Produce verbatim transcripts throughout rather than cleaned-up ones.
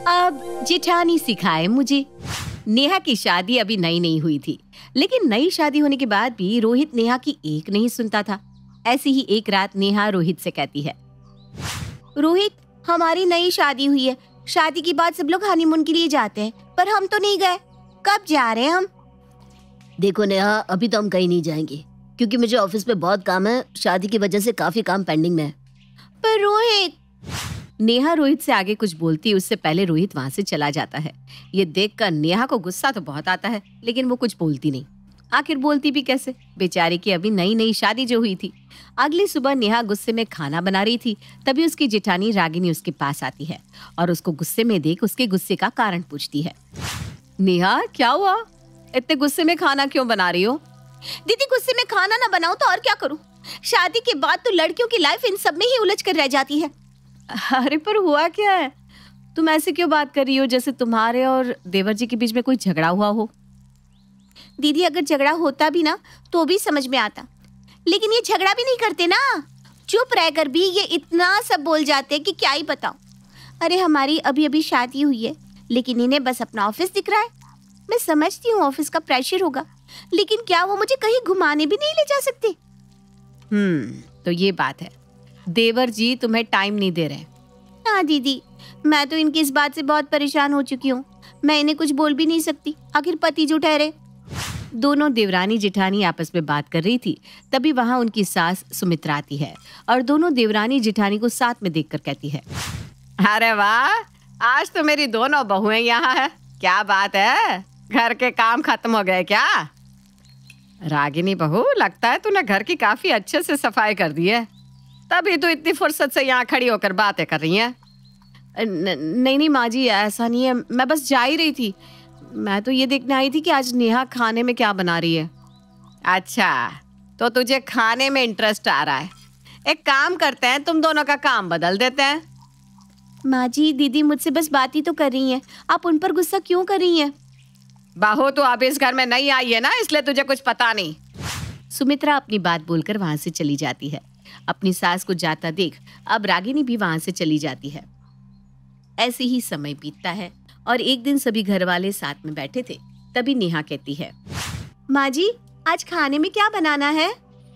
अब जेठानी सिखाए मुझे। नेहा की शादी अभी नई नहीं हुई थी, लेकिन नई शादी होने के बाद भी रोहित नेहा की एक नहीं सुनता था। ऐसी ही एक रात नेहा रोहित से कहती है, रोहित, हमारी नई शादी हुई है। शादी के बाद सब लोग हनीमून के लिए जाते हैं, पर हम तो नहीं गए। कब जा रहे हैं हम? देखो नेहा, अभी तो हम कहीं नहीं जाएंगे क्योंकि मुझे ऑफिस में बहुत काम है। शादी की वजह से काफी काम पेंडिंग में है। पर रोहित, नेहा रोहित से आगे कुछ बोलती है उससे पहले रोहित वहां से चला जाता है। ये देखकर नेहा को गुस्सा तो बहुत आता है, लेकिन वो कुछ बोलती नहीं। आखिर बोलती भी कैसे, बेचारी की अभी नई नई शादी जो हुई थी। अगली सुबह नेहा गुस्से में खाना बना रही थी, तभी उसकी जेठानी रागिनी उसके पास आती है और उसको गुस्से में देख उसके गुस्से का कारण पूछती है। नेहा, क्या हुआ? इतने गुस्से में खाना क्यों बना रही हो? दीदी, गुस्से में खाना ना बनाऊं तो और क्या करूं? शादी के बाद तो लड़कियों की लाइफ इन सब में ही उलझ कर रह जाती है। अरे पर हुआ क्या है? तुम ऐसे क्यों बात कर रही हो जैसे तुम्हारे और देवर जी के बीच में कोई झगड़ा हुआ हो? दीदी, अगर झगड़ा होता भी ना तो भी समझ में आता, लेकिन ये झगड़ा भी नहीं करते ना। चुप रहकर भी ये इतना सब बोल जाते हैं कि क्या ही बताऊं। अरे हमारी अभी अभी शादी हुई है, लेकिन इन्हें बस अपना ऑफिस दिख रहा है। मैं समझती हूँ ऑफिस का प्रेशर होगा, लेकिन क्या वो मुझे कहीं घुमाने भी नहीं ले जा सकते? हम्म तो ये बात है, देवर जी तुम्हें टाइम नहीं दे रहे। हाँ दीदी, मैं तो इनकी इस बात से बहुत परेशान हो चुकी हूँ। मैं इन्हें कुछ बोल भी नहीं सकती, आखिर पति जो ठहरे। दोनों देवरानी जेठानी आपस में बात कर रही थी, तभी वहां उनकी सास सुमित्रा आती है और दोनों देवरानी जेठानी को साथ में देखकर कहती है, अरे वाह, आज तो मेरी दोनों बहुएं यहाँ है। क्या बात है, घर के काम खत्म हो गए क्या? रागिनी बहू, लगता है तूने घर की काफी अच्छे से सफाई कर दी है, तभी तो इतनी फुर्सत से यहाँ खड़ी होकर बातें कर रही हैं। नहीं नहीं माँ जी, ऐसा नहीं है, मैं बस जा ही रही थी। मैं तो ये देखने आई थी कि आज नेहा खाने में क्या बना रही है। अच्छा, तो तुझे खाने में इंटरेस्ट आ रहा है। एक काम करते हैं, तुम दोनों का काम बदल देते हैं। माँ जी, दीदी मुझसे बस बात ही तो कर रही हैं, आप उन पर गुस्सा क्यों कर रही हैं? बहू, तो अब इस घर में नहीं आई है ना, इसलिए तुझे कुछ पता नहीं। सुमित्रा अपनी बात बोलकर वहां से चली जाती है। अपनी सास को जाता देख अब रागिनी भी वहां से चली जाती है। ऐसे ही समय बीतता है और एक दिन सभी घर वाले साथ में बैठे थे, तभी नेहा कहती है, माँ जी, आज खाने में क्या बनाना है?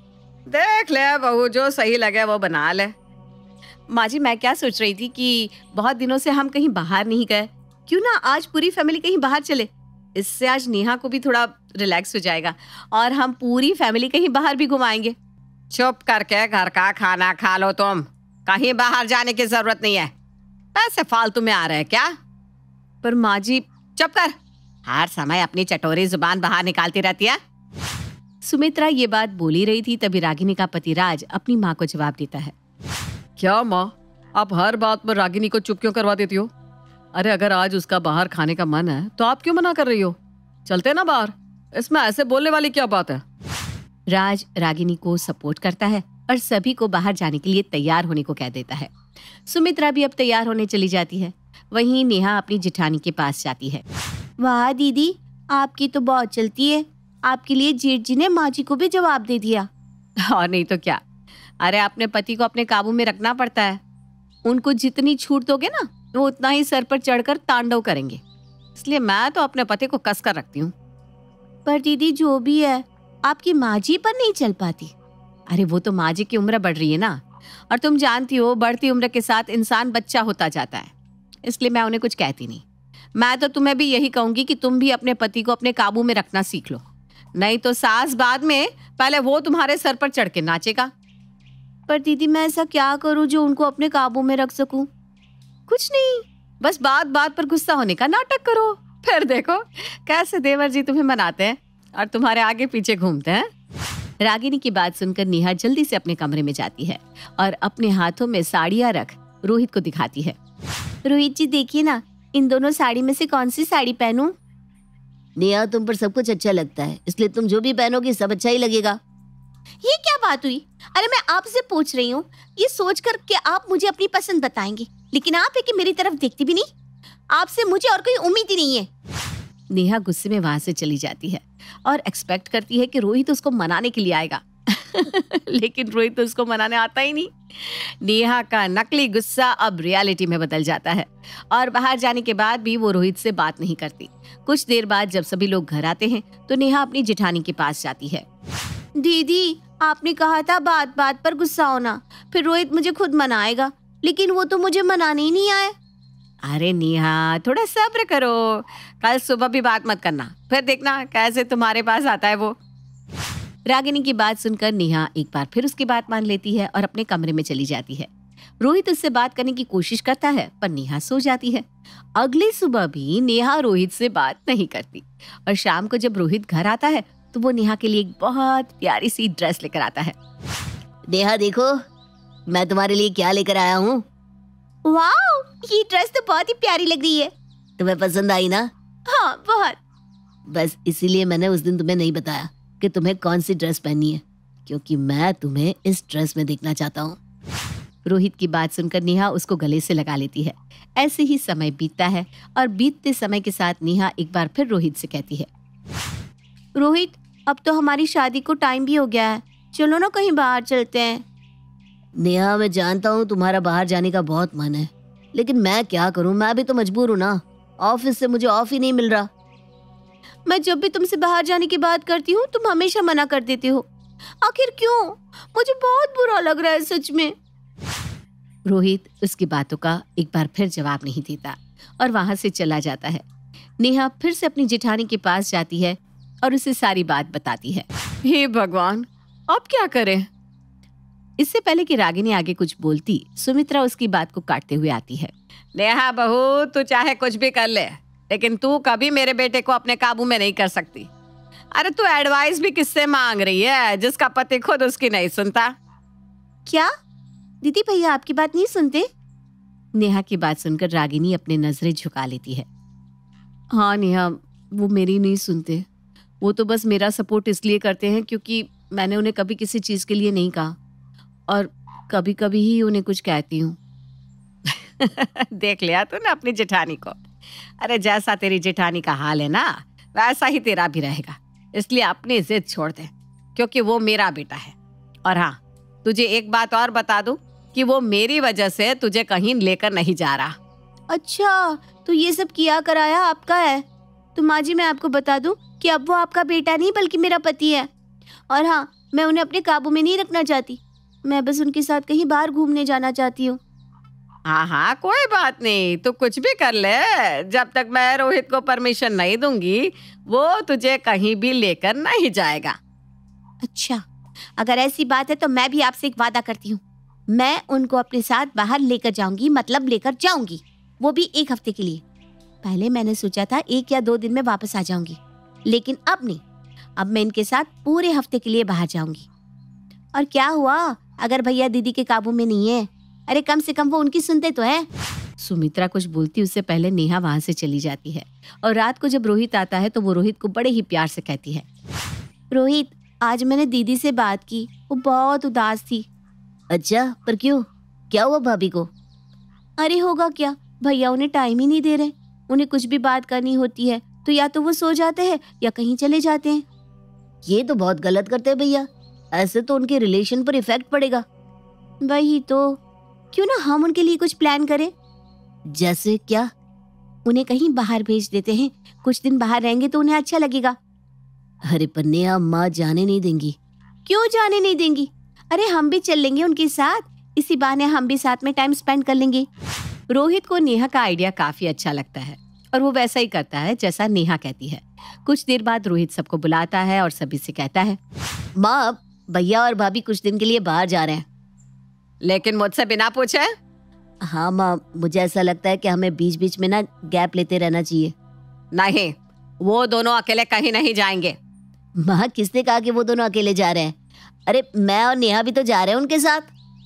देख ले बहू, जो सही लगे वो बना ले। माँ जी, मैं क्या सोच रही थी कि बहुत दिनों से हम कहीं बाहर नहीं गए, क्यों ना आज पूरी फैमिली कहीं बाहर चले। इससे आज नेहा को भी थोड़ा रिलैक्स हो जाएगा और हम पूरी फैमिली कहीं बाहर भी घुमाएंगे। चुप करके घर का खाना खा लो तुम, कहीं बाहर जाने की जरूरत नहीं है। पैसे फालतू में आ रहे हैं क्या? पर माँ जी, चुप कर, हर समय अपनी चटोरी जुबान बाहर निकालती रहती है। सुमित्रा ये बात बोली रही थी, तभी रागिनी का पति राज अपनी माँ को जवाब देता है, क्या माँ, आप हर बात पर रागिनी को चुप क्यों करवा देती हो? अरे अगर आज उसका बाहर खाने का मन है तो आप क्यों मना कर रही हो? चलते ना बाहर, इसमें ऐसे बोलने वाली क्या बात है? राज रागिनी को सपोर्ट करता है और सभी को बाहर जाने के लिए तैयार होने को कह देता है। सुमित्रा भी अब तैयार होने चली जाती है। वहीं नेहा अपनी जेठानी के पास जाती है। वाह दीदी, आपकी तो बहुत चलती है, आपके लिए जेठ जी ने माँ जी को भी जवाब दे दिया। और नहीं तो क्या, अरे अपने पति को अपने काबू में रखना पड़ता है। उनको जितनी छूट दोगे ना, वो उतना ही सर पर चढ़कर तांडव करेंगे, इसलिए मैं तो अपने पति को कस कर रखती हूँ। पर दीदी, जो भी है, आपकी माँ जी पर नहीं चल पाती। अरे वो तो माँ जी की उम्र बढ़ रही है ना, और तुम जानती हो बढ़ती उम्र के साथ इंसान बच्चा होता जाता है, इसलिए मैं उन्हें कुछ कहती नहीं। मैं तो तुम्हें भी यही कहूंगी कि तुम भी अपने पति को अपने काबू में रखना सीख लो, नहीं तो सास बाद में पहले वो तुम्हारे सर पर चढ़ के नाचेगा। पर दीदी, मैं ऐसा क्या करूं जो उनको अपने काबू में रख सकूं? कुछ नहीं, बस बात बात पर गुस्सा होने का नाटक करो, फिर देखो कैसे देवर जी तुम्हें मनाते हैं और तुम्हारे आगे पीछे घूमते हैं। रागिनी की बात सुनकर नेहा जल्दी से अपने कमरे में जाती है और अपने हाथों में साड़ियां रख रोहित को दिखाती है। रोहित जी, देखिए ना, इन दोनों साड़ी में से कौन सी साड़ी पहनूं? नेहा, तुम पर सब कुछ अच्छा लगता है, इसलिए तुम जो भी पहनोगी सब अच्छा ही लगेगा। ये क्या बात हुई? अरे मैं आपसे पूछ रही हूँ, ये सोच कर कि आप मुझे अपनी पसंद बताएंगे, लेकिन आप है कि मेरी तरफ देखती भी नहीं। आपसे मुझे और कोई उम्मीद ही नहीं है। नेहा गुस्से में वहां से चली जाती है और एक्सपेक्ट करती है कि रोहित उसको मनाने के लिए आएगा लेकिन रोहित तो उसको मनाने आता ही नहीं। नेहा का नकली गुस्सा अब रियलिटी में बदल जाता है और बाहर जाने के बाद भी वो रोहित से बात नहीं करती। कुछ देर बाद जब सभी लोग घर आते हैं तो नेहा अपनी जेठानी के पास जाती है। दीदी, आपने कहा था बात बात पर गुस्सा होना, फिर रोहित मुझे खुद मनाएगा, लेकिन वो तो मुझे मनाने ही नहीं आए। अरे नेहा, थोड़ा सब्र करो, कल सुबह भी बात मत करना, फिर देखना कैसे तुम्हारे पास आता है वो। रागिनी की बात सुनकर नेहा एक बार फिर उसकी बात मान लेती है और अपने कमरे में चली जाती है। रोहित उससे बात करने की कोशिश करता है पर नेहा सो जाती है। अगली सुबह भी नेहा रोहित से बात नहीं करती और शाम को जब रोहित घर आता है तो वो नेहा के लिए एक बहुत प्यारी सी ड्रेस लेकर आता है। नेहा देखो, मैं तुम्हारे लिए क्या लेकर आया हूँ। वाओ, ये ड्रेस तो बहुत ही प्यारी लग रही है। तुम्हें पसंद आई ना? हाँ, बहुत। बस इसीलिए मैंने उस दिन तुम्हें नहीं बताया कि तुम्हें कौन सी ड्रेस पहननी है, क्योंकि मैं तुम्हें इस ड्रेस में देखना चाहता हूँ। रोहित की बात सुनकर नेहा उसको गले से लगा लेती है। ऐसे ही समय बीतता है और बीतते समय के साथ नेहा एक बार फिर रोहित से कहती है, रोहित, अब तो हमारी शादी को टाइम भी हो गया है, चलो ना कहीं बाहर चलते हैं। नेहा, मैं जानता हूँ तुम्हारा बाहर जाने का बहुत मन है, लेकिन मैं क्या करूँ, मैं भी तो मजबूर हूँ ना। ऑफिस से मुझे ऑफ ही नहीं मिल रहा। मैं जब भी तुमसे बाहर जाने की बात करती हूँ तुम हमेशा मना कर देती हो, आखिर क्यों? मुझे बहुत बुरा लग रहा है सच में। रोहित उसकी बातों का एक बार फिर जवाब नहीं देता और वहां से चला जाता है। नेहा फिर से अपनी जेठानी के पास जाती है और उसे सारी बात बताती है। हे भगवान, अब क्या करें? इससे पहले कि रागिनी आगे कुछ बोलती, सुमित्रा उसकी बात को काटते हुए आती है। नेहा बहू, तू चाहे कुछ भी कर ले, लेकिन तू कभी मेरे बेटे को अपने काबू में नहीं कर सकती। अरे तू एडवाइस भी किससे मांग रही है जिसका पति खुद उसकी नहीं सुनता? क्या दीदी, भैया आपकी बात नहीं सुनते? नेहा की बात सुनकर रागिनी अपने नजरें झुका लेती है। हाँ नेहा, वो मेरी नहीं सुनते। वो तो बस मेरा सपोर्ट इसलिए करते हैं क्योंकि मैंने उन्हें कभी किसी चीज के लिए नहीं कहा और कभी कभी ही उन्हें कुछ कहती हूँ। देख लिया तूने अपनी जेठानी को। अरे जैसा तेरी जेठानी का हाल है ना, वैसा ही तेरा भी रहेगा। इसलिए अपनी जिद छोड़ दे, क्योंकि वो मेरा बेटा है। और हाँ, तुझे एक बात और बता दूं कि वो मेरी वजह से तुझे कहीं लेकर नहीं जा रहा। अच्छा, तो ये सब किया कराया आपका है? तो माँ जी, मैं आपको बता दूं कि अब वो आपका बेटा नहीं बल्कि मेरा पति है। और हाँ, मैं उन्हें अपने काबू में नहीं रखना चाहती। मैं बस उनके साथ कहीं बाहर घूमने जाना चाहती हूँ। हाँ हाँ, कोई बात नहीं, तू कुछ भी कर ले। जब तक मैं रोहित को परमिशन नहीं दूंगी वो तुझे कहीं भी लेकर नहीं जाएगा। अच्छा, अगर ऐसी बात है तो मैं भी आपसे एक वादा करती हूँ, मैं उनको अपने साथ बाहर लेकर जाऊंगी, मतलब लेकर जाऊंगी, वो भी एक हफ्ते के लिए। पहले मैंने सोचा था एक या दो दिन में वापस आ जाऊंगी, लेकिन अब नहीं, अब मैं इनके साथ पूरे हफ्ते के लिए बाहर जाऊंगी। और क्या हुआ अगर भैया दीदी के काबू में नहीं है? अरे कम से कम वो उनकी सुनते तो है। सुमित्रा कुछ बोलती उससे पहले नेहा वहां से चली जाती है और रात को जब रोहित आता है तो वो रोहित को बड़े ही प्यार से कहती है, रोहित, आज मैंने दीदी से बात की, वो बहुत उदास थी। अच्छा, पर क्यों? क्या हुआ भाभी को? अरे होगा क्या, भैया उन्हें टाइम ही नहीं दे रहे। उन्हें कुछ भी बात करनी होती है तो या तो वो सो जाते हैं या कहीं चले जाते हैं। ये तो बहुत गलत करते हैं भैया, ऐसे तो उनके रिलेशन पर इफेक्ट पड़ेगा। वही तो, क्यों ना हम उनके लिए कुछ प्लान करें? जैसे क्या? उन्हें कहीं बाहर भेज देते हैं, कुछ दिन बाहर रहेंगे तो उन्हें अच्छा लगेगा। अरे पर नेहा, माँ जाने नहीं देंगी। क्यों जाने नहीं देंगी? अरे हम भी चल लेंगे उनके साथ, इसी बहाने हम भी साथ में टाइम स्पेंड कर लेंगे। रोहित को नेहा का आइडिया काफी अच्छा लगता है और वो वैसा ही करता है जैसा नेहा कहती है। कुछ देर बाद रोहित सबको बुलाता है और सभी से कहता है, माँ, भैया और भाभी कुछ दिन के लिए बाहर जा रहे हैं। लेकिन मुझसे बिना पूछे? हाँ माँ, मुझे ऐसा लगता है कि हमें बीच बीच में ना गैप लेते रहना चाहिए। नहीं, वो दोनों अकेले कहीं नहीं जाएंगे। माँ, किसने कहा कि वो दोनों अकेले जा रहे हैं? अरे मैं और नेहा भी तो जा रहे हैं उनके साथ।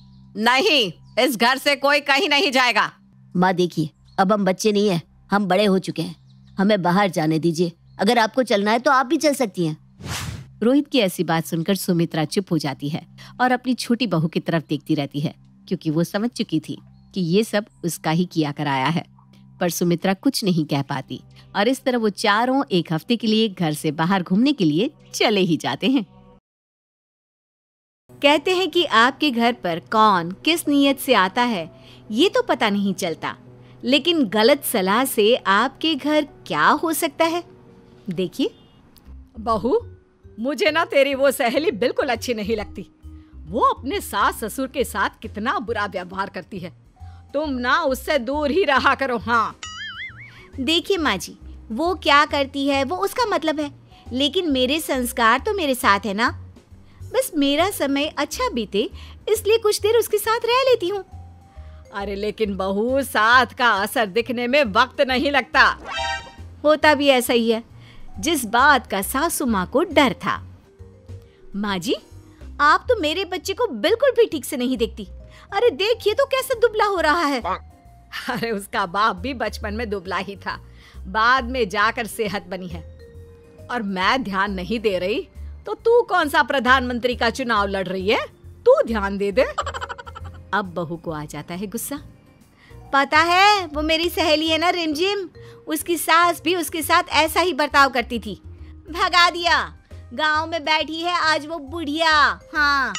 नहीं, इस घर से कोई कहीं नहीं जाएगा। माँ देखिए, अब हम बच्चे नहीं हैं, हम बड़े हो चुके हैं, हमें बाहर जाने दीजिए। अगर आपको चलना है तो आप भी चल सकती हैं। रोहित की ऐसी बात सुनकर सुमित्रा चुप हो जाती है और अपनी छोटी बहू की तरफ देखती रहती है, क्योंकि वो समझ चुकी थी कि ये सब उसका ही किया कराया है। पर सुमित्रा कुछ नहीं कह पाती और इस तरह वो चारों एक हफ्ते के लिए घर से बाहर घूमने के लिए चले ही जाते हैं। कहते हैं कि आपके घर पर कौन किस नीयत से आता है ये तो पता नहीं चलता, लेकिन गलत सलाह से आपके घर क्या हो सकता है। देखिए बहू, मुझे ना तेरी वो सहेली बिल्कुल अच्छी नहीं लगती। वो अपने सास ससुर के साथ कितना बुरा व्यवहार करती है। तुम ना उससे दूर ही रहा करो। हाँ देखिए माँ जी, वो क्या करती है वो उसका मतलब है, लेकिन मेरे संस्कार तो मेरे साथ है ना। बस मेरा समय अच्छा बीते इसलिए कुछ देर उसके साथ रह लेती हूँ। अरे लेकिन बहू, साथ का असर दिखने में वक्त नहीं लगता। होता भी ऐसा ही है जिस बात का सासू माँ को डर था। माँ जी, आप तो मेरे बच्चे को बिल्कुल भी ठीक से नहीं देखती। अरे देखिए तो कैसा दुबला हो रहा है। अरे उसका बाप भी बचपन में दुबला ही था, बाद में जाकर सेहत बनी है। और मैं ध्यान नहीं दे रही तो तू कौन सा प्रधानमंत्री का चुनाव लड़ रही है? तू ध्यान दे दे। अब बहू को आ जाता है गुस्सा। पता है, वो मेरी सहेली है ना रिमझिम, उसकी सास भी उसके साथ ऐसा ही बर्ताव करती थी। भगा दिया, गांव में बैठी है आज वो बुढ़िया। हाँ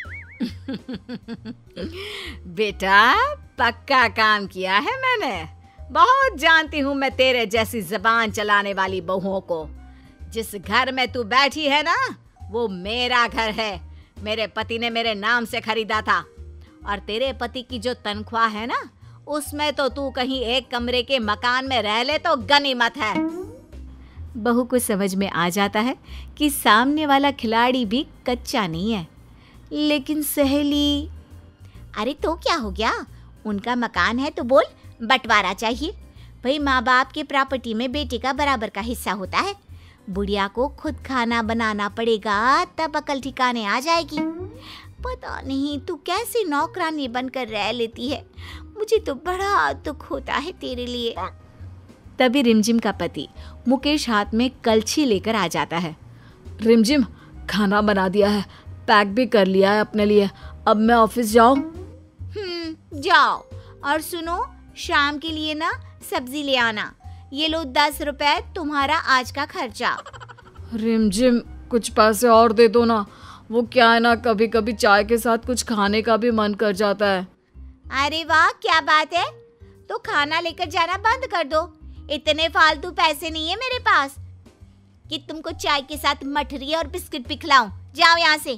बेटा, पक्का काम किया है मैंने। बहुत जानती हूँ मैं तेरे जैसी जबान चलाने वाली बहुओं को। जिस घर में तू बैठी है ना, वो मेरा घर है। मेरे पति ने मेरे नाम से खरीदा था। और तेरे पति की जो तनख्वाह है ना, उसमें तो तू कहीं एक कमरे के मकान में रह ले तो गनीमत है। बहू को समझ में आ जाता है कि सामने वाला खिलाड़ी भी कच्चा नहीं है। लेकिन सहेली, अरे तो क्या हो गया, उनका मकान है तो बोल बंटवारा चाहिए। भाई माँ बाप के प्रॉपर्टी में बेटे का बराबर का हिस्सा होता है। बुढ़िया को खुद खाना बनाना पड़ेगा, तब अकल ठिकाने आ जाएगी। पता नहीं तू कैसे नौकरानी बनकर रह लेती है। मुझे तो बड़ा दुख होता है तेरे लिए। तभी रिमझिम का पति मुकेश हाथ में कलछी लेकर आ जाता है। रिमझिम, खाना बना दिया है, पैक भी कर लिया है अपने लिए। अब मैं ऑफिस जाऊं? हम्म जाओ। और सुनो, शाम के लिए ना सब्जी ले आना। ये लो दस रुपए तुम्हारा आज का खर्चा। रिमझिम, कुछ पैसे और दे दो ना। वो क्या है ना, कभी कभी चाय के साथ कुछ खाने का भी मन कर जाता है। अरे वाह, क्या बात है। तो खाना लेकर जाना बंद कर दो। इतने फालतू पैसे नहीं है मेरे पास कि तुमको चाय के साथ मठरी और बिस्किट भी खिलाऊं। जाओ यहाँ से।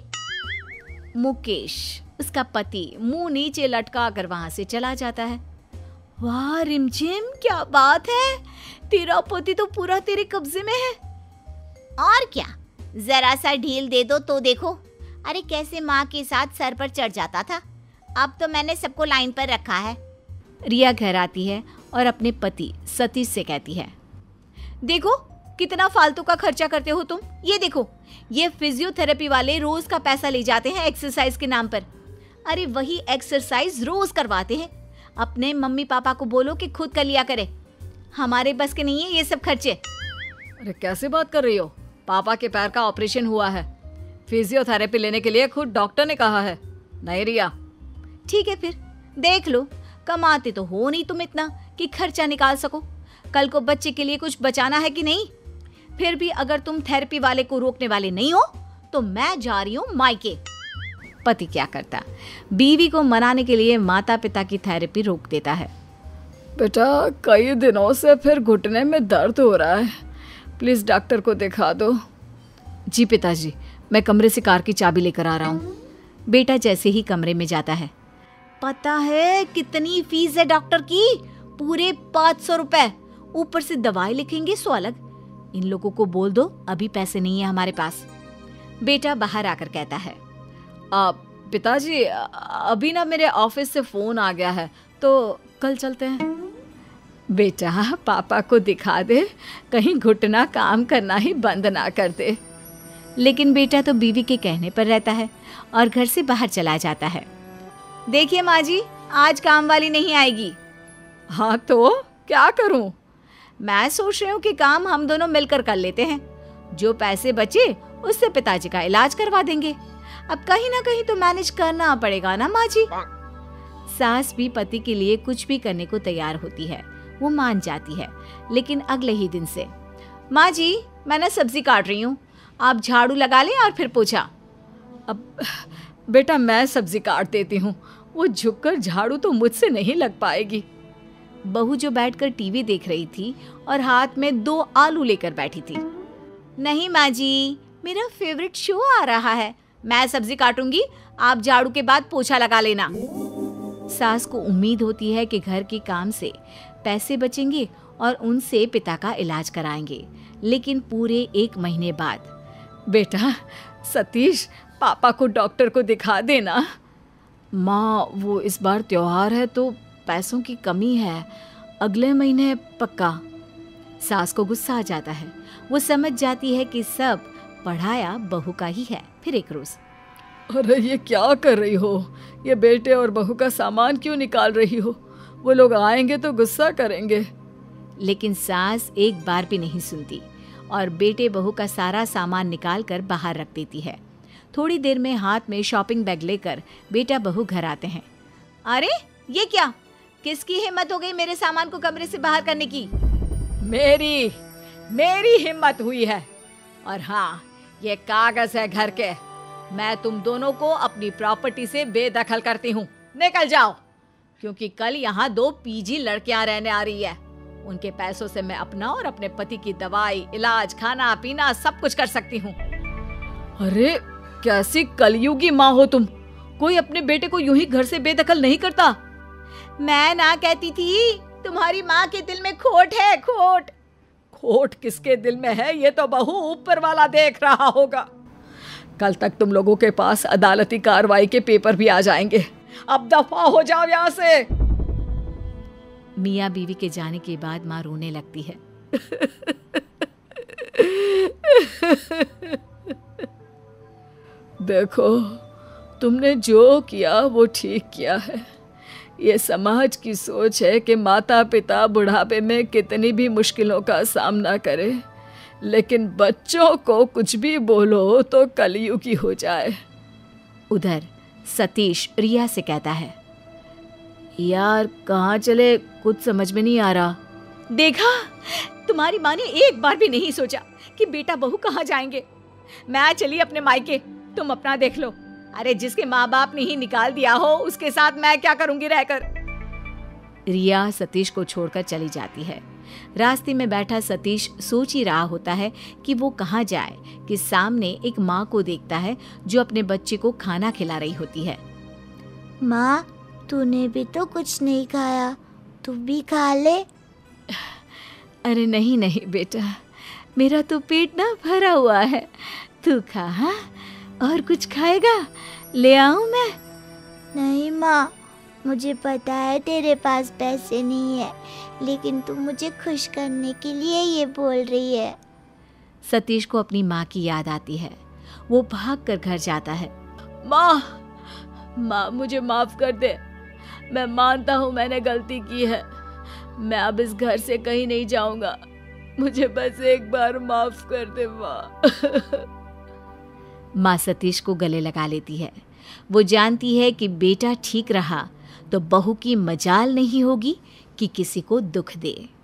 मुकेश, उसका पति, मुंह नीचे लटका कर वहां से चला जाता है। वाह रिमझिम, क्या बात है, तेरा पति तो पूरा तेरे कब्जे में है। और क्या, जरा सा ढील दे दो तो देखो। अरे कैसे माँ के साथ सर पर चढ़ जाता था। अब तो मैंने सबको लाइन पर रखा है। रिया घर आती है और अपने पति सतीश से कहती है, देखो कितना फालतू का खर्चा करते हो तुम। ये देखो, ये फिजियोथेरेपी वाले रोज का पैसा ले जाते हैं एक्सरसाइज के नाम पर। अरे वही एक्सरसाइज रोज करवाते हैं। अपने मम्मी पापा को बोलो कि खुद कर लिया करे। हमारे बस के नहीं है ये सब खर्चे। अरे कैसे बात कर रही हो? पापा के पैर का ऑपरेशन हुआ है, फिजियोथेरेपी लेने के लिए खुद डॉक्टर ने कहा है। नहीं रिया। ठीक है फिर देख लो, कमाते तो हो नहीं तुम इतना कि खर्चा निकाल सको। कल को बच्चे के लिए कुछ बचाना है कि नहीं। फिर भी अगर तुम थेरेपी वाले को रोकने वाले नहीं हो तो मैं जा रही हूँ मायके। पति क्या करता, बीवी को मनाने के लिए माता पिता की थेरेपी रोक देता है। बेटा, कई दिनों से फिर घुटने में दर्द हो रहा है, प्लीज डॉक्टर को दिखा दो। जी पिताजी, मैं कमरे से कार की चाबी लेकर आ रहा हूँ। बेटा जैसे ही कमरे में जाता है, पता है कितनी फीस है डॉक्टर की? पूरे पाँच सौ रुपए। ऊपर से दवाई लिखेंगे सो अलग। इन लोगों को बोल दो अभी पैसे नहीं है हमारे पास। बेटा बाहर आकर कहता है, आप पिताजी, अभी ना मेरे ऑफिस से फोन आ गया है, तो कल चलते हैं। बेटा पापा को दिखा दे, कहीं घुटना काम करना ही बंद ना कर दे। लेकिन बेटा तो बीवी के कहने पर रहता है और घर से बाहर चला जाता है। देखिए माँ जी, आज काम वाली नहीं आएगी। हाँ तो क्या करूं? मैं सोच रही हूँ कि काम हम दोनों मिलकर कर लेते हैं। जो पैसे बचे उससे पिताजी का इलाज करवा देंगे। अब कहीं ना कहीं तो मैनेज करना पड़ेगा ना माँ जी। सास भी पति के लिए कुछ भी करने को तैयार होती है। वो मान जाती है। लेकिन अगले ही दिन से, माँ जी मैं ना सब्जी काट रही हूँ, आप झाड़ू लगा लें और फिर पोछा। अब बेटा मैं सब्जी काट देती हूँ, वो झुककर झाड़ू तो मुझसे नहीं लग पाएगी। बहू जो बैठकर टीवी देख रही थी और हाथ में दो आलू लेकर बैठी थी। नहीं माँ जी, मेरा फेवरेट शो आ रहा है, मैं सब्जी काटूंगी, आप झाड़ू के बाद पोछा लगा लेना। सास को उम्मीद होती है कि घर के काम से पैसे बचेंगे और उनसे पिता का इलाज कराएंगे, लेकिन पूरे एक महीने बाद, बेटा सतीश, पापा को डॉक्टर को दिखा देना। माँ वो इस बार त्योहार है तो पैसों की कमी है, अगले महीने पक्का। सास को गुस्सा आ जाता है, वो समझ जाती है कि सब पढ़ाया बहू का ही है। फिर एक रोज, अरे ये क्या कर रही हो, ये बेटे और बहू का सामान क्यों निकाल रही हो, वो लोग आएंगे तो गुस्सा करेंगे। लेकिन सास एक बार भी नहीं सुनती और बेटे बहू का सारा सामान निकाल कर बाहर रख देती है। थोड़ी देर में हाथ में शॉपिंग बैग लेकर बेटा बहू घर आते हैं। अरे ये क्या, किसकी हिम्मत हो गई मेरे सामान को कमरे से बाहर करने की? मेरी मेरी हिम्मत हुई है। और हाँ, ये कागज है घर के, मैं तुम दोनों को अपनी प्रॉपर्टी से बेदखल करती हूँ, निकल जाओ। क्योंकि कल यहाँ दो पीजी लड़कियां रहने आ रही है, उनके पैसों से मैं अपना और अपने पति की दवाई, इलाज, खाना पीना सब कुछ कर सकती हूँ। अरे कैसी कलयुगी माँ हो तुम, कोई अपने बेटे को यूं ही घर से बेदखल नहीं करता। मैं ना कहती थी, तुम्हारी माँ के दिल में खोट है, खोट। खोट किसके दिल में है ये तो बहू ऊपर वाला देख रहा होगा। कल तक तुम लोगों के पास अदालती कार्रवाई के पेपर भी आ जाएंगे, अब दफा हो जाओ यहाँ से। मियाँ बीवी के जाने के बाद माँ रोने लगती है। देखो, तुमने जो किया वो ठीक किया है। ये समाज की सोच है कि माता पिता बुढ़ापे में कितनी भी मुश्किलों का सामना करें, लेकिन बच्चों को कुछ भी बोलो तो कलयुगी हो जाए। उधर सतीश रिया से कहता है, यार कहाँ चले, कुछ समझ में नहीं आ रहा। देखा, तुम्हारी माँ ने एक बार भी नहीं सोचा कि बेटा बहू कहाँ जाएंगे। मैं चली अपने मायके, तुम अपना देख लो। अरे जिसके माँ बाप ने ही निकाल दिया हो उसके साथ मैं क्या करूंगी रहकर। रिया सतीश को छोड़कर चली जाती है। रास्ते में बैठा सतीश सोच ही रहा होता है कि वो कहाँ जाए कि सामने एक माँ को देखता है जो अपने बच्चे को खाना खिला रही होती है। माँ, तूने भी तो कुछ नहीं खाया, तू भी खा ले। अरे नहीं नहीं बेटा, मेरा तो पेट ना भरा हुआ है, तू खा। हाँ, और कुछ खाएगा? ले आऊं मैं? नहीं माँ, मुझे पता है तेरे पास पैसे नहीं है, लेकिन तू मुझे खुश करने के लिए ये बोल रही है। सतीश को अपनी माँ की याद आती है, वो भागकर घर जाता है। माँ, माँ मुझे माफ कर दे, मैं मानता हूँ मैंने गलती की है, मैं अब इस घर से कहीं नहीं जाऊंगा, मुझे बस एक बार माफ कर दे माँ। माँ सतीश को गले लगा लेती है। वो जानती है कि बेटा ठीक रहा तो बहू की मजाल नहीं होगी कि किसी को दुख दे।